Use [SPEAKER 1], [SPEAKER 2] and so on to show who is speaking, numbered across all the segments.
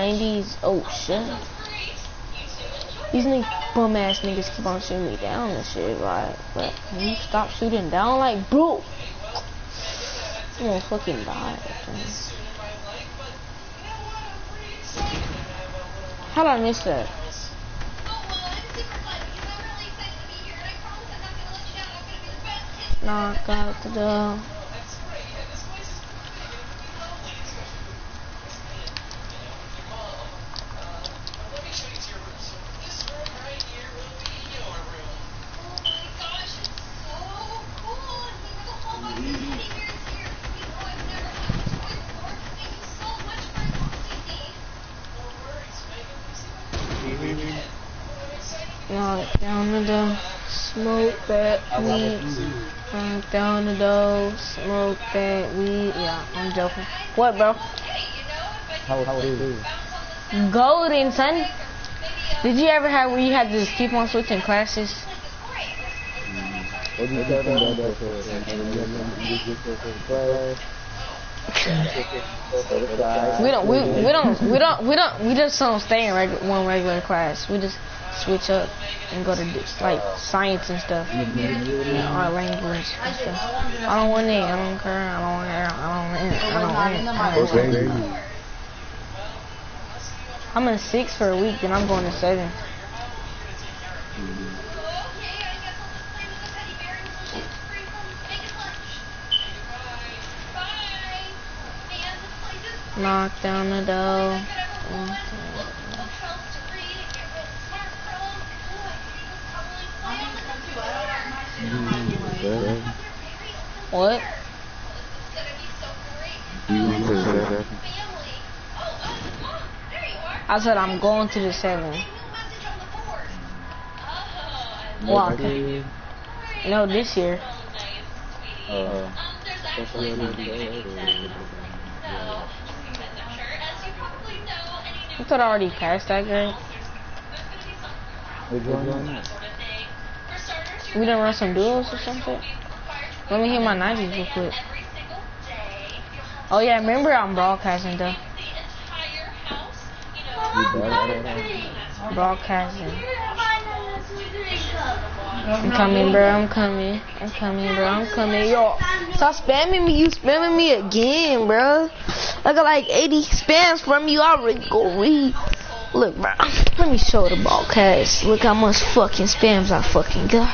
[SPEAKER 1] 90s. Oh shit. These bum ass niggas keep on shooting me down and shit, right? But can you stop shooting down, like, bro? I'm gonna fucking die. How'd I miss that? Knock out the door. Knock down the door, smoke that weed. Knock down the door, smoke that weed. Yeah, I'm joking. What, bro?
[SPEAKER 2] How are you?
[SPEAKER 1] Golden, son. Did you ever have where you had to just keep on switching classes?
[SPEAKER 2] What do you got
[SPEAKER 1] we just don't stay in one regular class. We just switch up and go to like science and stuff, or language and stuff. I don't want it. I don't care. I don't want it. I'm in 6 for a week, then I'm going to 7. Knock down the door. What? I said I'm going to the 7. Why? No, this year. I thought I already passed that grade. We done run some duels or something. Let me hit my 90s real quick. Oh yeah, remember I'm broadcasting though. Broadcasting. I'm coming, bro. I'm coming, bro. I'm coming. Yo, stop spamming me. You spamming me again, bro. I got like 80 spams from you. I already go read. Look, bro. Let me show the broadcast. Look how much fucking spams I fucking got.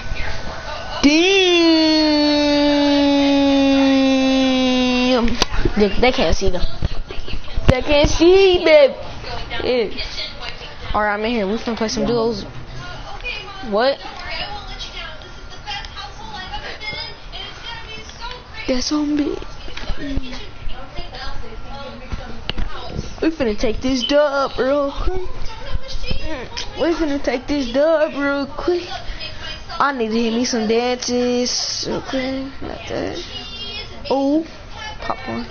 [SPEAKER 1] Damn. They can't see them. They can't see, babe. Yeah. Alright, I'm in here. We finna play some duos. What? That's on me. We finna take this dub real quick. I need to hit me some dances. Okay, like that. Oh, popcorn.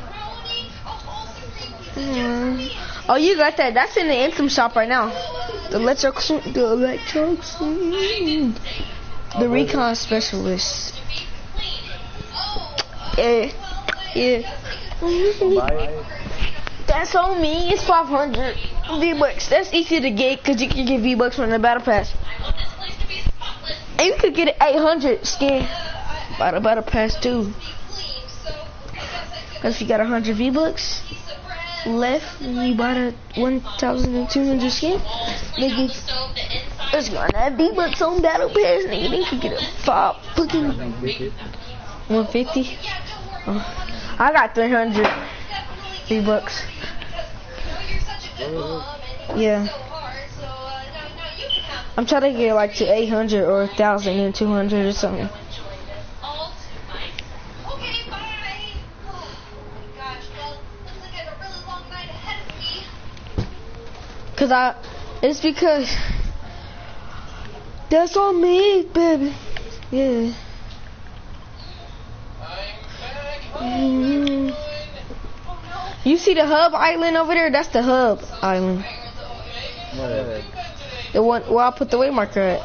[SPEAKER 1] Oh, you got that. That's in the Anthem shop right now. The recon specialist. Yeah. That's on me. It's 500 V-Bucks. That's easy to get because you can get V-Bucks from the battle pass. And you could get an 800 skin by the battle pass too. Because if you got 100 V-Bucks left and you buy the 1,200 skin, nigga, let's go on that V-Bucks on battle pass, nigga. They could get a 150. Oh, I got 300 V-Bucks. Yeah. I'm trying to get like to 800 or 1,200 or something. It's because that's on me, baby. Yeah. You see the hub island over there? That's the hub island. The one where I put the waymarker at.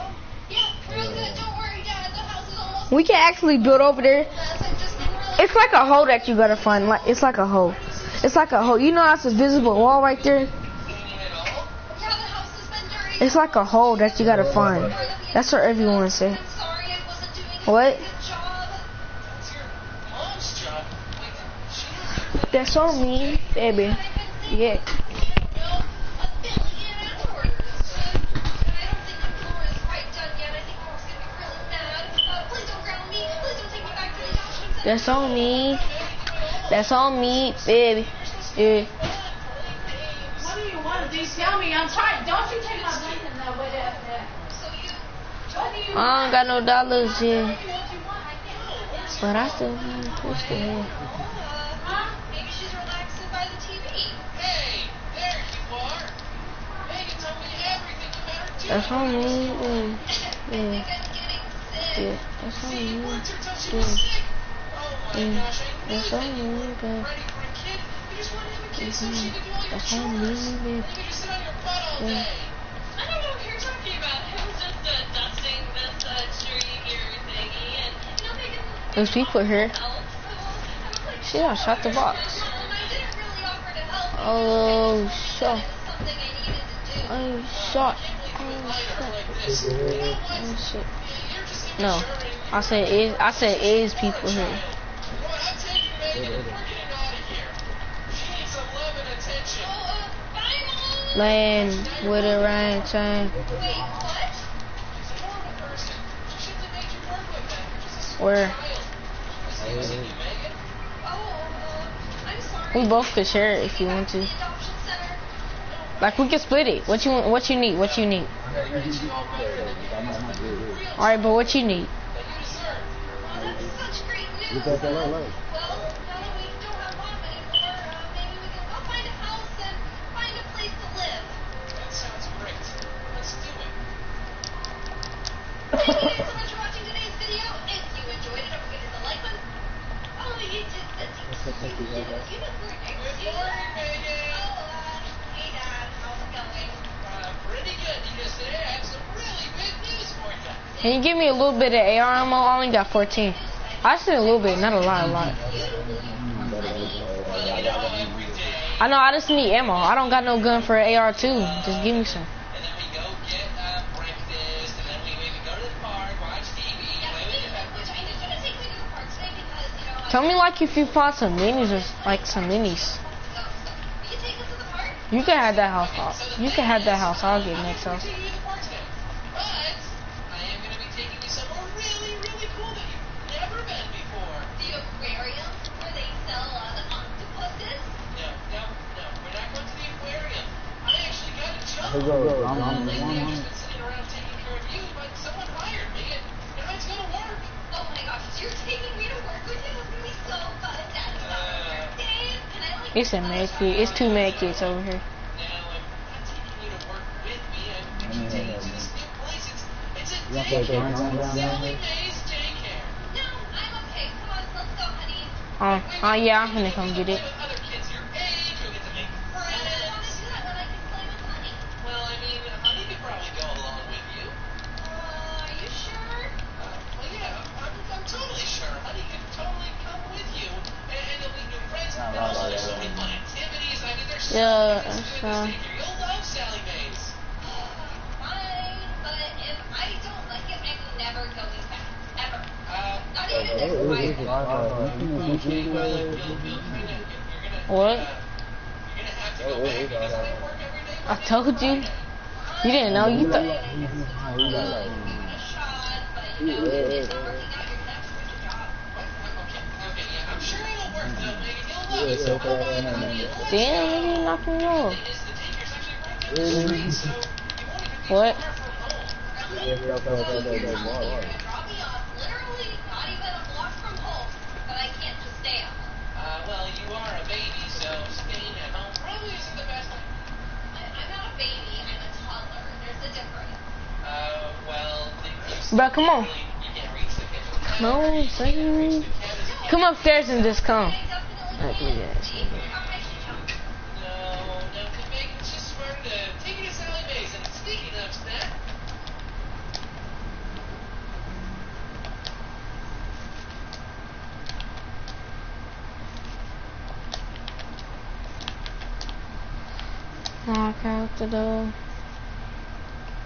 [SPEAKER 1] We can actually build over there. It's like a hole that you gotta find. It's like a hole. You know how it's a visible wall right there? It's like a hole that you gotta find. That's what everyone say. What? That's on me, baby. Yeah. That's on me. That's on me, baby. Yeah.
[SPEAKER 3] What do you want? Do you tell me? I'm trying. Don't you take my blanket that way there.
[SPEAKER 1] I don't got no dollars yet. But I still want to push the head.
[SPEAKER 3] Maybe she's relaxing by the TV. Hey, there you are. Megan told me everything about her too.
[SPEAKER 1] That's on me. Yeah. Yeah. That's on me. Yeah. That's on me, babe. That's on me, babe. Yeah.
[SPEAKER 3] I don't know what you're talking about. It was just dusting this tree here thingy, and Megan.
[SPEAKER 1] There's people here. Shit, I shot the box. Oh, shit. Oh, shot. Oh, shit. No. I said is people here. Land with a rain chain. Where? We both could share it if you want to. Like we can split it. What you want? What you need? What you need? All right, but what you need? Can you give me a little bit of AR ammo? I only got 14. I just need a little bit, not a lot, I know, I just need ammo. I don't got no gun for AR too. Just give me some. Tell me like if you find some minis or like some minis. You can have that house. You can have that house. I'll get next house. It's a med kit. It's 2 med kits over here. Yeah, I'm gonna come get it. Yeah, so.
[SPEAKER 3] You'll love Sally Mays. Fine, but if I don't like it, I'm never going back. Ever. Not even
[SPEAKER 1] What? I told you. You didn't know. You thought.
[SPEAKER 3] I'm sure it'll work though, Megan. You'll love it.
[SPEAKER 1] Damn, you knocking me off. What?
[SPEAKER 3] Well, you are a baby, so staying at home probably isn't the best. I'm not a baby, I'm a toddler. There's a difference. Well,
[SPEAKER 1] Bro, come on.
[SPEAKER 3] You can't reach the kitchen.
[SPEAKER 1] No, say. Come upstairs and just come.
[SPEAKER 3] No, because Megan's just smarter to take it to Sally Mays. And speaking of that,
[SPEAKER 1] Knock out the door.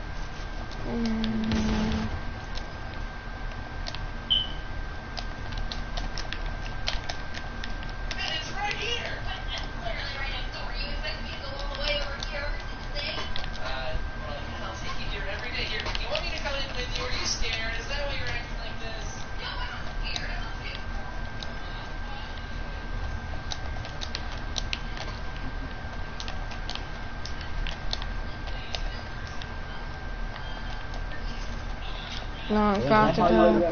[SPEAKER 3] It's right here. Literally right next door. You expect me to go all the way over here to stay? Well, I'll take you here every day. You want me to come in with you? Are you scared? Is that why you're acting like this? No, I'm not scared. I'm not scared.
[SPEAKER 1] No, I'm about to go.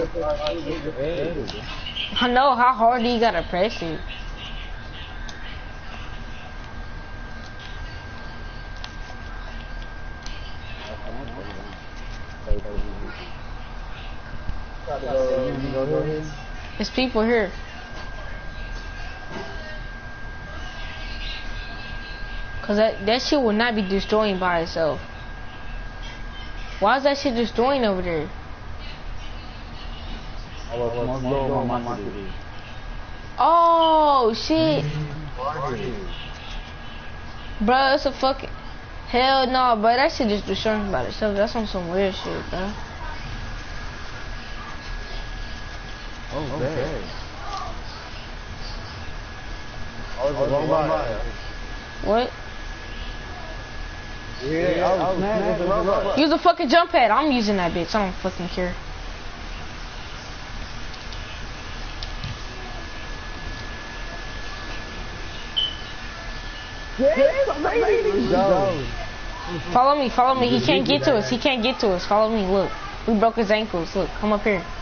[SPEAKER 1] I know, how hard do you gotta press it? There's people here. Cause that shit will not be destroying by itself. Why is that shit destroying over there? Oh shit. Bro, it's a fucking hell no, bro. That shit just destroying by itself. That's on some weird shit, bro.
[SPEAKER 2] Okay.
[SPEAKER 1] What?
[SPEAKER 2] Yeah,
[SPEAKER 1] Use a fucking jump pad. I'm using that bitch. I don't fucking care. Follow me, follow me. He can't get to us. He can't get to us. Follow me. Look, we broke his ankles. Look, come up here.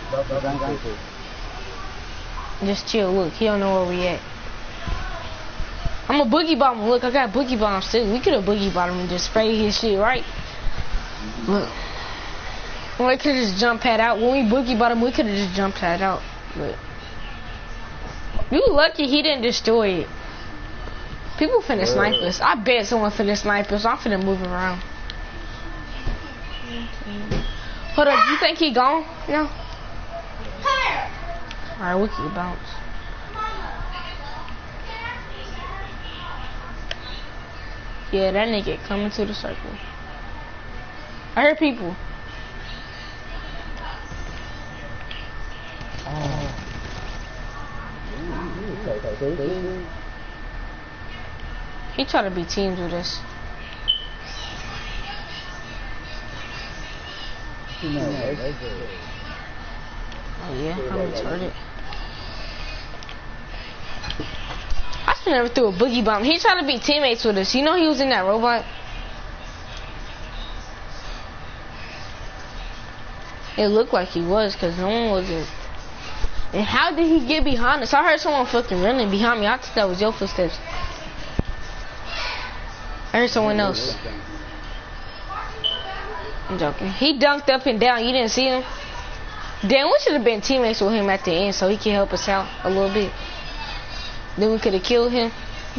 [SPEAKER 1] Just chill. Look, he don't know where we at. I'm a boogie bomb. Look, I got boogie bombs too. We could have boogie bombed him and just spray his shit, right? Look, we could have just jumped pad out. When we boogie bomb him, we could have just jumped pad out. But you lucky he didn't destroy it. People finna snipe us. I bet someone finna snipe us. I'm finna move around. Hold up, you think he gone? No. Alright, we can bounce. Yeah, that nigga coming to the circle. I heard people. He try to be teams with us. Oh yeah, I'm retarded. I still never threw a boogie bomb. He tried to be teammates with us. You know he was in that robot? It looked like he was, cause no one wasn't. And how did he get behind us? I heard someone fucking running behind me. I thought that was your footsteps. I heard someone else. I'm joking. He dunked up and down. You didn't see him? Damn, we should have been teammates with him at the end so he can help us out a little bit. Then we could have killed him.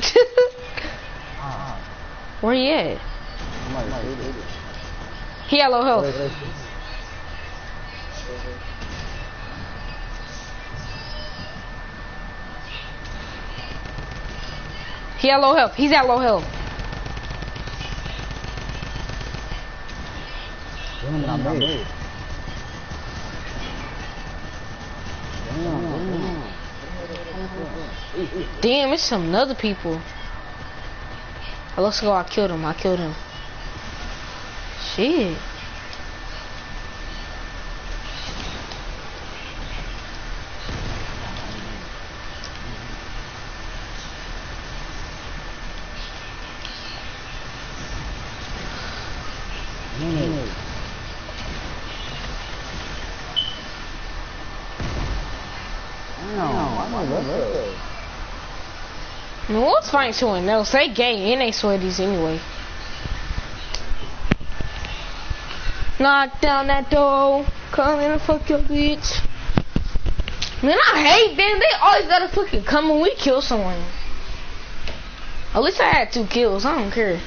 [SPEAKER 1] Where he at? He had low health. He had low health. He's at low health. Damn, it's some other people. Oh, let's go. I killed him. I killed him. Shit. I mean, let's find someone else. They gay and they sweaties anyway. Knock down that door. Come in and fuck your bitch. Man, I hate them. They always gotta fucking come when we kill someone. At least I had 2 kills. I don't care.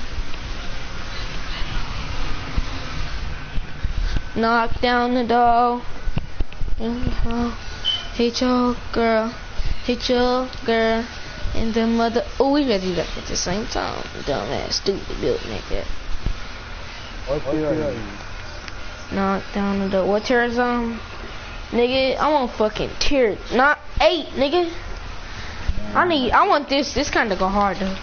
[SPEAKER 1] Knock down the door. Hit your girl. Hit your girl. And the mother. Oh, we gotta do that at the same time. Dumbass, stupid built nigga. Knock down the door. What tier is nigga? I want fucking tier, not 8, nigga. I want this. This kind of go hard though.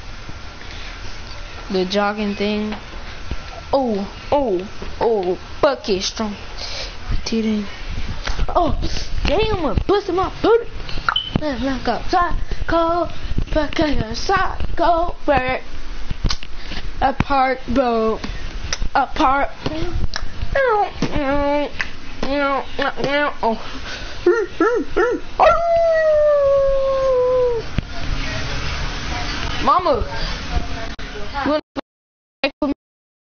[SPEAKER 1] The jogging thing. Oh, bucket strong. Oh, damn, I'm busting my booty. Like a psycho, fucking psycho, bird. Apart, bro. Apart. Mama. You wanna play with me?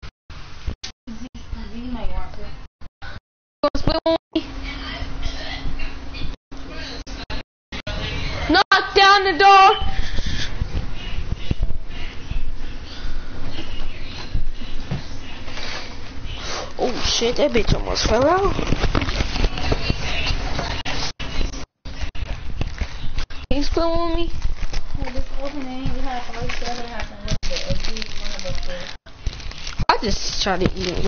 [SPEAKER 1] You wanna split with me? Knock down the door. Oh shit, that bitch almost fell out. Can you split with me? I just tried to eat it.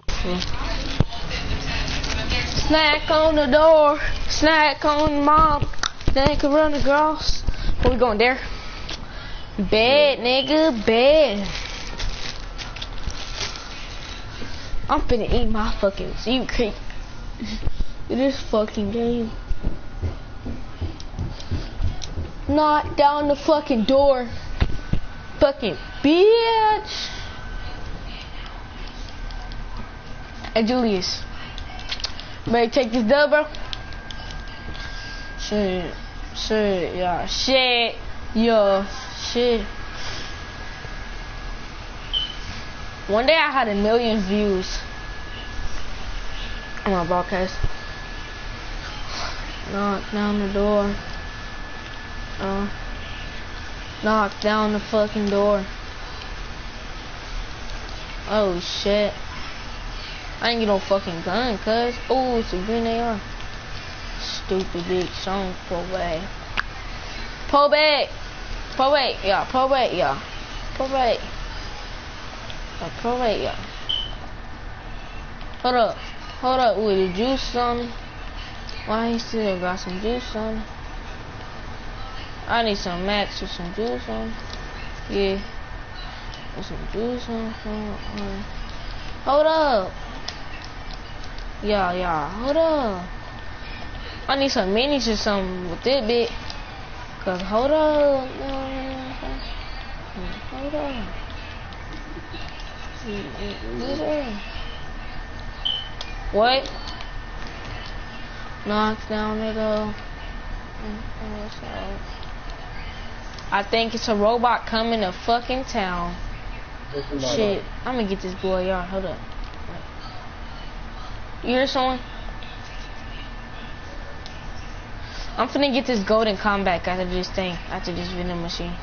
[SPEAKER 1] Snack on the door, snack on the mom, snack around the girls. Where we going there? Bed, nigga, bed. I'm finna eat my fucking secret in this fucking game. Knock down the fucking door. Fucking bitch. Hey Julius, ready to take this dub, bro? Shit, yeah, shit. One day I had 1 million views on my broadcast. Knock down the door. Knock down the fucking door. Oh shit. I ain't get no fucking gun, cuz. Oh, it's a green AR. Stupid bitch. Don't pull back. Pull back. Pull back, yeah. Pull back, yeah. Pull back. Pull back, yeah. Hold up. Hold up with the juice on. Why he still got some juice on? I need some max with some juice on. Yeah. With some juice on. Hold up. Yeah. Hold up. I need some minis or something with this bit. Cause hold up. Hold up. What? Knocks down the door. I think it's a robot coming to fucking town. Shit, I'm gonna get this boy, y'all. Hold up. You hear someone? I'm finna get this golden combat after this thing, after this vending machine.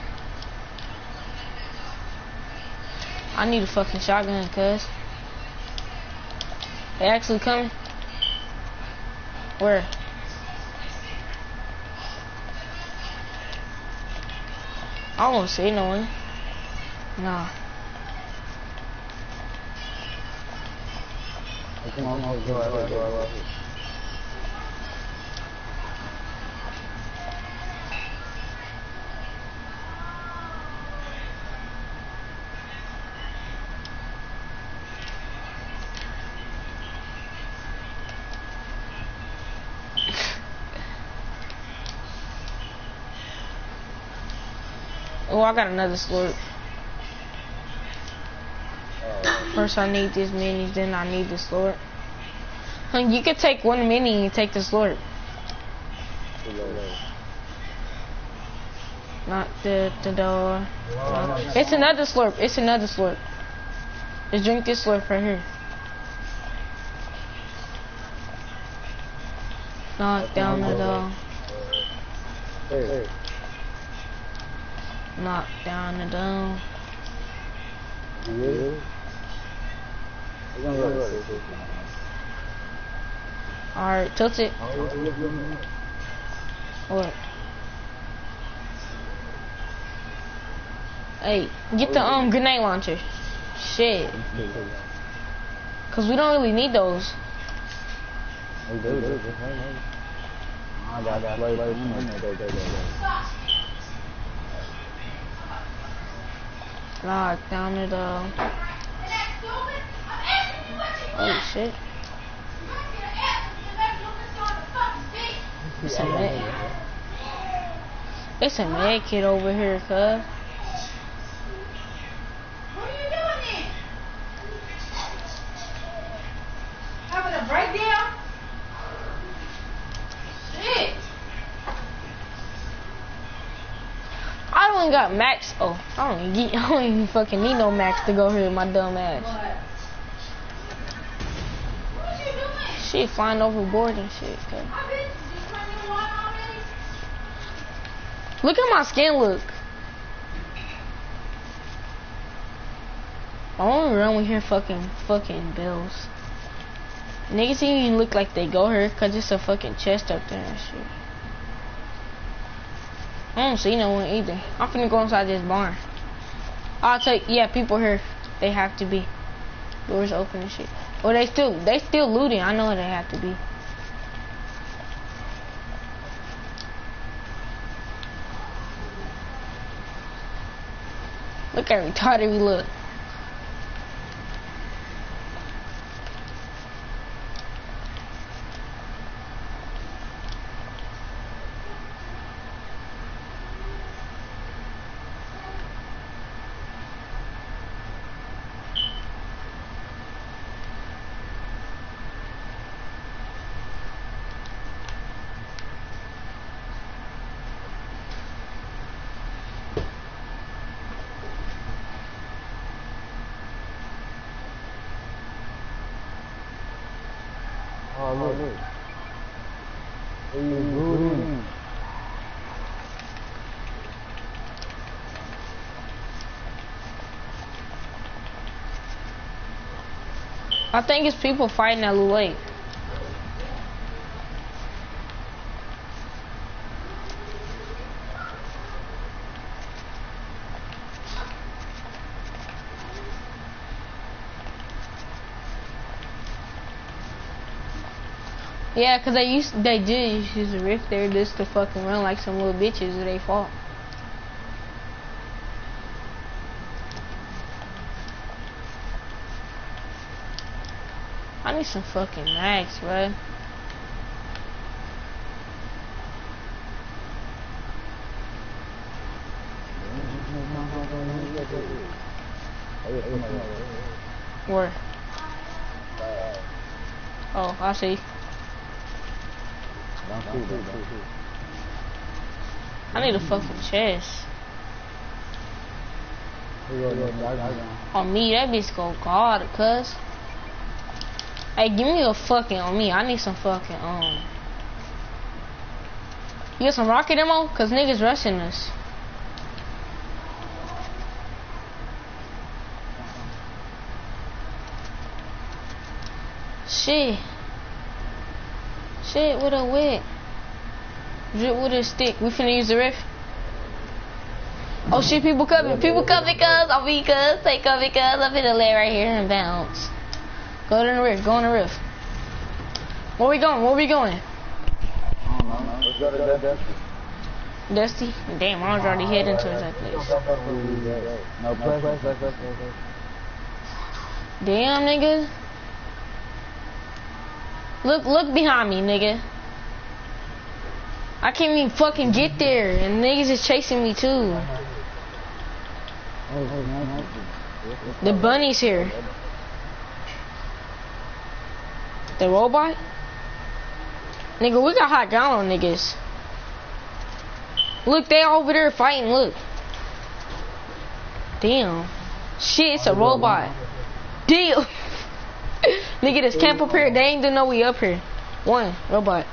[SPEAKER 1] I need a fucking shotgun, cuz. They actually coming? Where? I don't see no one. Nah. Oh, I got another slurp. First I need these minis, then I need the slurp. You could take one mini and take the slurp. Not the door. It's another slurp. It's another slurp. Just drink this slurp right here. Knock down the door. Knock down the door. Alright, tilt it. What? Hey, get the grenade launcher. Shit. Cause we don't really need those.
[SPEAKER 2] We do. I got flavor in there.
[SPEAKER 1] Lock down it holy shit. It's a med kid over here, cuz.
[SPEAKER 4] What are you doing then? Having a breakdown? Shit.
[SPEAKER 1] I don't even got max. Oh, I don't even fucking need no max to go here with my dumb ass.
[SPEAKER 4] What you doing?
[SPEAKER 1] Shit flying overboard and shit, cuz.
[SPEAKER 4] I've been just running your water already.
[SPEAKER 1] Look at my skin look. I only run when we hear fucking bells. Niggas even look like they go here cause it's a fucking chest up there and shit. I don't see no one either. I'm finna go inside this barn. I'll take, yeah, people here. They have to be. Doors open and shit. Well, they still looting. I know they have to be. Look how retarded we look.
[SPEAKER 2] Oh, look. Hey, Rudy.
[SPEAKER 1] I think it's people fighting at Lou Lake. Yeah, cause they did use a rift there just to fucking run like some little bitches that they fought. I need some fucking max, bro. Where? Oh, I see. I need a fucking chest. On me, that bitch go guard, cuz. Hey, give me a fucking on me. I need some fucking You got some rocket ammo? Cause niggas rushing us. Shit. Shit, with a whip. Drip with a stick. We finna use the rift. Oh shit, people coming. People coming, cuz. I'll be cuz. Take cover, cuz. I'm finna lay right here and bounce. Go to the rift. Go on the rift. Where we going? Where we going?
[SPEAKER 2] Let's go to Dusty.
[SPEAKER 1] Dusty? Damn, I was already heading towards that place.
[SPEAKER 2] No, press.
[SPEAKER 1] Damn, nigga. Look behind me, nigga. I can't even fucking get there, and niggas is chasing me too. The bunny's here. The robot? Nigga, we got hot ground on niggas. Look, they over there fighting, look. Damn. Shit, it's a robot. Damn. Nigga, this camp up here, they ain't gonna know we up here. One, robot.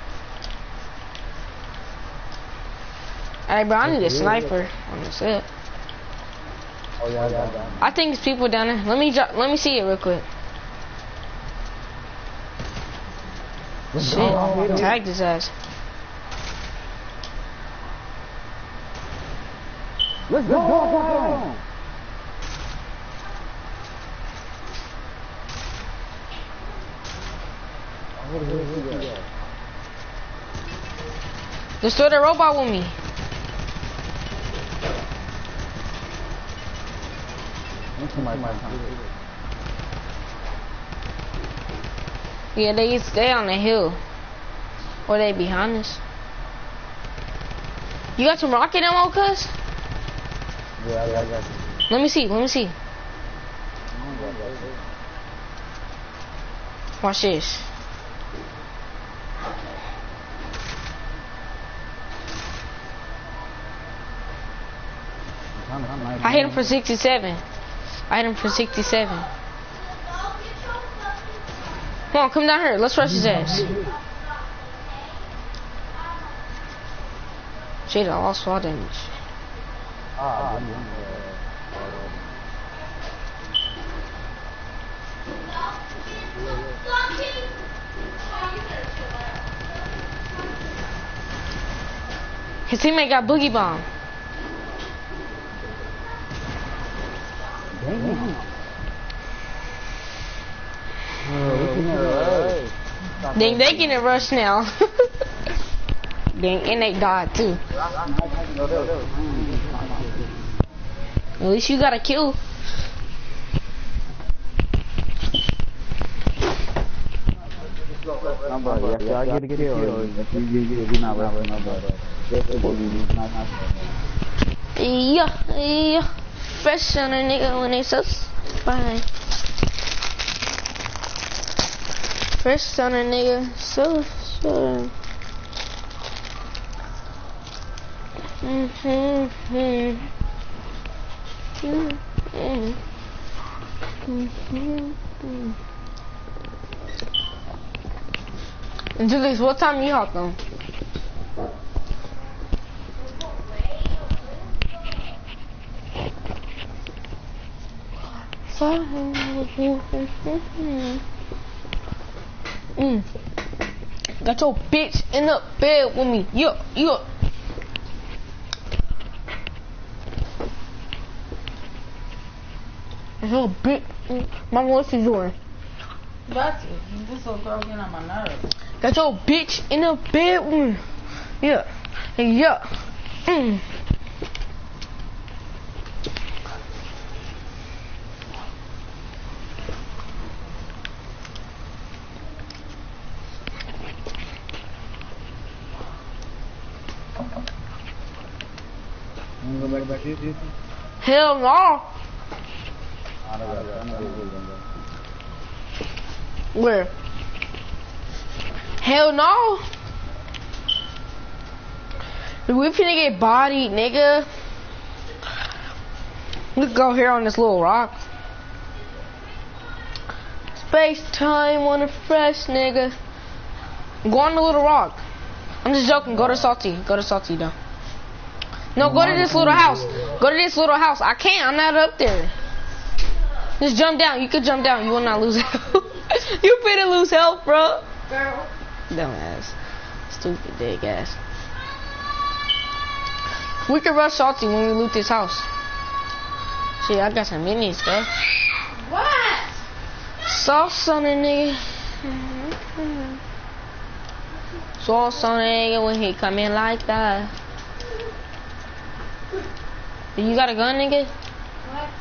[SPEAKER 1] Alright, bro, I need a sniper on the set.
[SPEAKER 2] Oh, yeah.
[SPEAKER 1] I think it's people down there. Let me see it real quick. Shit, tagged his ass.
[SPEAKER 2] Let's go.
[SPEAKER 1] Destroy the robot with me. Yeah, they stay on the hill. Or they behind us. You got some rocket ammo, cuz?
[SPEAKER 2] Yeah, I got you.
[SPEAKER 1] Let me see, let me see. Watch this. I hit him for 67. I hit him for 67. Come on, come down here. Let's rush his ass. Shit, I lost all damage. His teammate got boogie bomb. Dang, they getting rushed now. Dang, and they died too. At least you got a kill.
[SPEAKER 2] I get a kill. If you're not rushing nobody.
[SPEAKER 1] Yeah. Fresh on a nigga when they so fine. Fresh on a nigga so. And Julius, what time you hop on? Got your bitch in the bed with me. Yeah. Got your bitch. Mama, what's she doing?
[SPEAKER 4] Got you. This little girl getting on my nerves.
[SPEAKER 1] Got your bitch in the bed with me. Yeah. Hell no. Where? Hell no. We finna get bodied, nigga. We could go here on this little rock. Space time on a fresh nigga. Go on the little rock. I'm just joking. Go to Salty. Go to Salty though. No, go to this little house. Go to this little house. I can't. I'm not up there. Just jump down. You could jump down. You will not lose health. You finna lose health, bro.
[SPEAKER 4] Girl.
[SPEAKER 1] Dumbass. Stupid dick ass. We can rush Salty when we loot this house. Shit, I got some minis, bro.
[SPEAKER 4] What?
[SPEAKER 1] Sauce on a nigga. Sauce on a nigga when he come in like that. You got a gun, nigga?
[SPEAKER 4] What?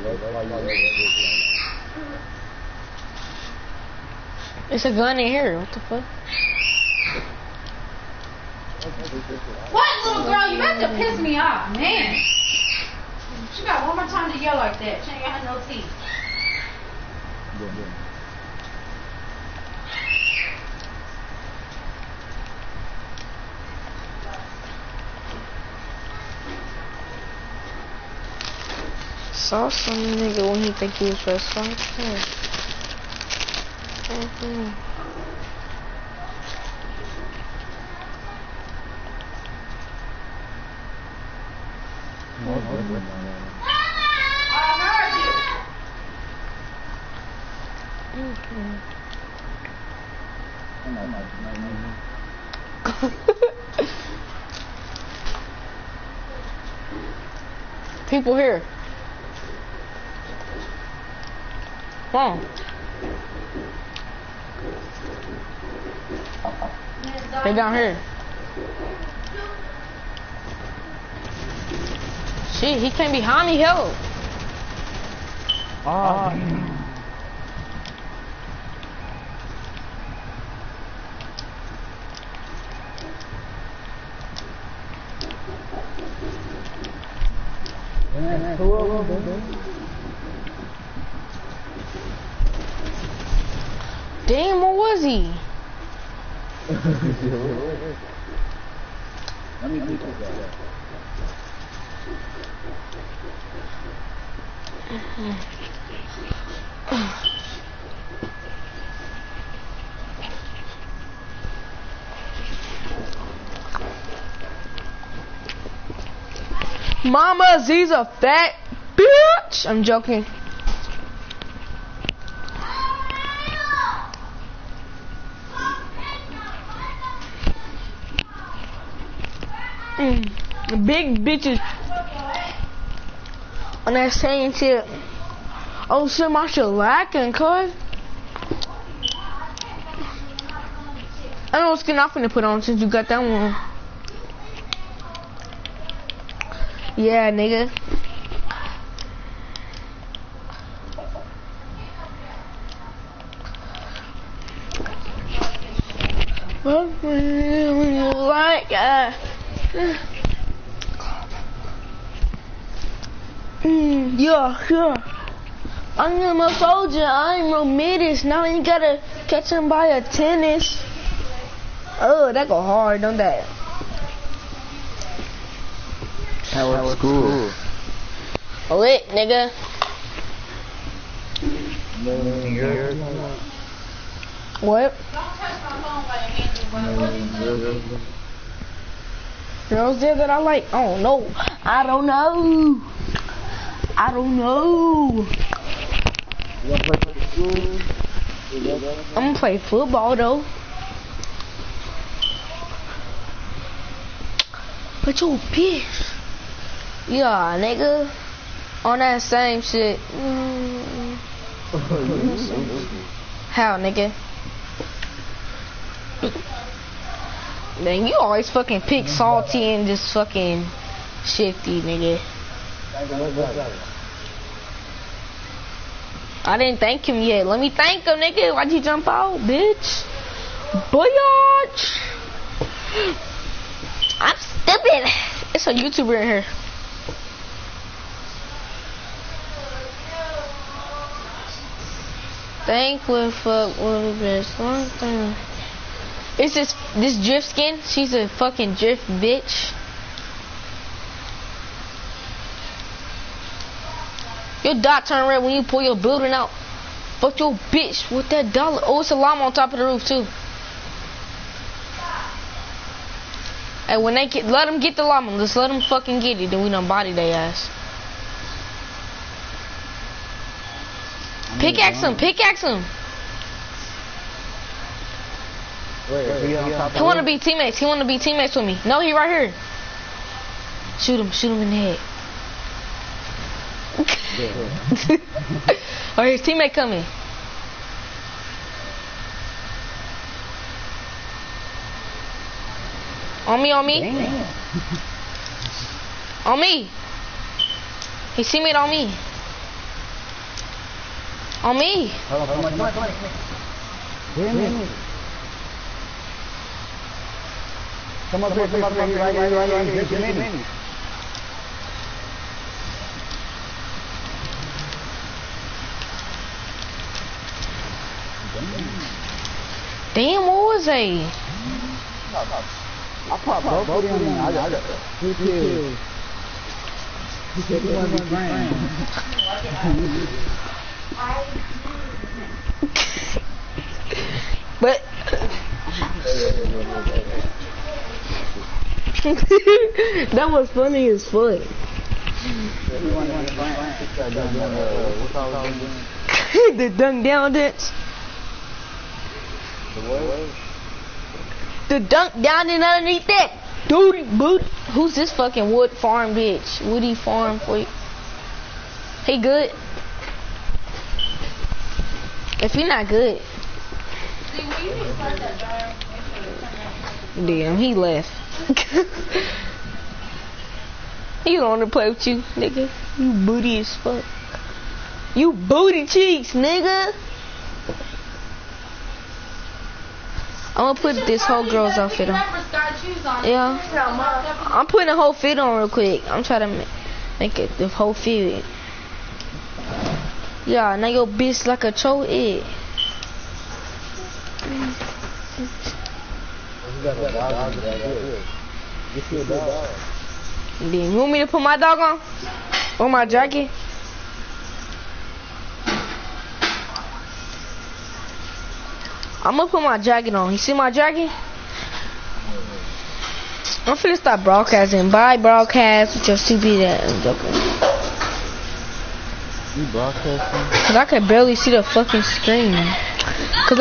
[SPEAKER 1] It's a gun in here. What the fuck?
[SPEAKER 4] What, little girl? You about to piss me off, man. She got one more time to yell like that. She ain't got no teeth.
[SPEAKER 1] Saw some nigga when he think he was first one. People here. Come on. They down here. Shit, he came behind me, help.
[SPEAKER 2] Oh,
[SPEAKER 1] Damn, where was he?
[SPEAKER 2] let me beat this guy.
[SPEAKER 1] Mama Z's a fat bitch. I'm joking. Big bitches on that same tip. Oh shit, my shit lacking, cuz. I know what skin I'm finna put on since you got that one. Yeah, nigga. What would you like? Yeah. I'm a soldier. I'm a middish. Now you gotta catch him by a tennis. Oh, that go hard, don't that?
[SPEAKER 2] How was school?
[SPEAKER 1] Lit, nigga. What? Girls there that I like? Oh no. I don't know.
[SPEAKER 2] You wanna play for the school?
[SPEAKER 1] I'm gonna play football though. But you bitch. Yeah, nigga. On that same shit. How, nigga? Man, you always fucking pick salty and just fucking shifty, nigga. I didn't thank him yet. Let me thank him, nigga. Why'd you jump out, bitch? Boyage! I'm stupid. It's a YouTuber in here. Thankful fuck with the best one thing. It's this drift skin. She's a fucking drift bitch. Your dot turn red when you pull your building out. Fuck your bitch with that dollar. Oh, it's a llama on top of the roof too. Hey, when they get, let them get the llama. Just let them fucking get it. Then we done body their ass. Pickaxe him. Pickaxe him. He wanna be teammates. He wanna be teammates with me. No, he right here. Shoot him. Shoot him in the head. Oh, his teammate coming. On me, on me.
[SPEAKER 2] Damn.
[SPEAKER 1] On me. His teammate on me. On me.
[SPEAKER 2] Hold on, come on. Come up here, right here. Get me.
[SPEAKER 1] Damn, what was they?
[SPEAKER 2] I popped both of them in. I got 2 kills. He said he wanted to be friends.
[SPEAKER 1] But that was funny as fuck. The dunk down dance. The dunk down and underneath that. Duty boot. Who's this fucking Wood Farm bitch? Woody Farm for you. He good? If he not good. Damn, he left. He don't want to play with you, nigga. You booty as fuck. You booty cheeks, nigga. I'm gonna put this whole girl's outfit on. Yeah. I'm putting the whole fit on real quick. I'm trying to make it the whole fit. Yeah, now your bitch like a troll egg. Then you want me to put my dog on? Or my jacket? I'm gonna put my jacket on. You see my jacket? I'm finna start broadcasting. Bye, broadcast with your stupid ass. I'm joking.
[SPEAKER 2] You broadcasting?
[SPEAKER 1] Cause I can barely see the fucking screen. Cause